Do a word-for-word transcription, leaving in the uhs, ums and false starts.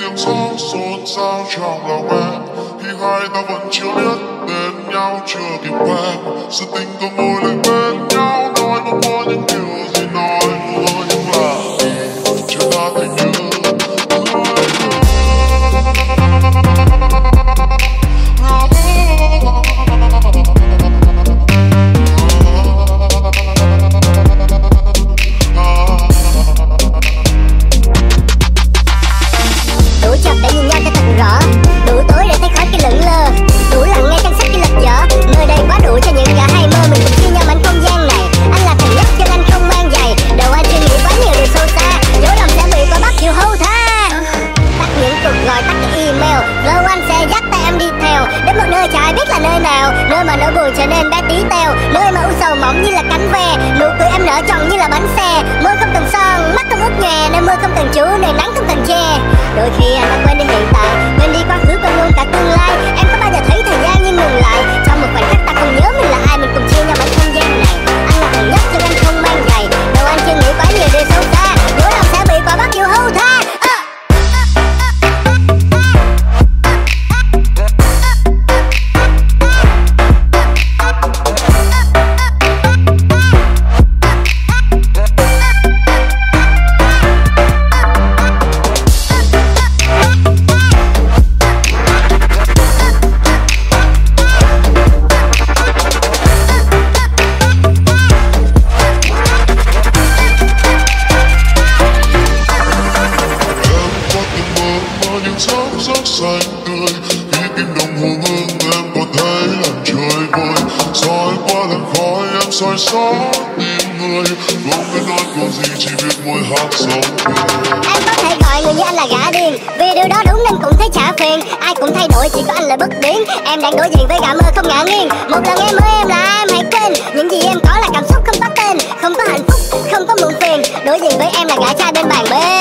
tiếng gió xôn xao trong lòng em khi hai ta vẫn chưa biết đến nhau, chưa kịp quen. Sự tình có ngồi lại bên nhau, nói một có những điều gì nói thôi, nhưng là chưa ta thành như đủ chập để nhìn nhau cho thật rõ, đủ tối để thấy khỏi cái lững lờ, đủ lặng nghe chân sắc cái lật dở. Nơi đây quá đủ cho những cả hai mơ, mình cùng chia nhau mảnh không gian này. Anh là thằng nhất chân anh không mang giày, đầu anh suy nghĩ quá nhiều điều sâu xa, dối lòng sẽ bị quả bắt chịu hâu tha. Tắt những cuộc gọi, tắt cái email, lâu anh sẽ dắt tay em đi theo đến một nơi chả ai biết là nơi nào, nơi mà nỗi buồn trở nên bé tí teo, nơi mà u sầu mỏng như là cánh ve, nụ cười em nở tròn như là bánh xe, môi không cần son, mắt không ướt nhòe, nơi mưa không cần chú, nơi nắng không cần che. Đôi khi anh đã quên đi hiện tại, quên đi quá khứ, quên luôn cả tương lai. Em có bao giờ thấy thời gian như ngừng lại, trong một khoảnh khắc ta không nhớ mình là ai, mình cùng chia nhau mảnh không gian này. Anh là thằng nhất nhưng anh không mang giày, đầu anh chưa nghĩ quá nhiều điều sâu xa, dối lòng sẽ bị quả bắt chịu hâu tha. rất xanh tươi khi kim đồng hồ ngưng em có thấy làm trời vơi soi qua làn khói em soi xóa tim người không biết nói câu gì chỉ biết môi hát sống em có thể gọi người như anh là gã điên vì điều đó đúng nên cũng thấy chả phiền ai cũng thay đổi chỉ có anh là bất biến em đang đối diện với gã mơ không ngã nghiêng một lần em ơi em là em hãy quên những gì em có là cảm xúc không có tên không có hạnh phúc không có muộn phiền đối diện với em là gã trai bên bàn bên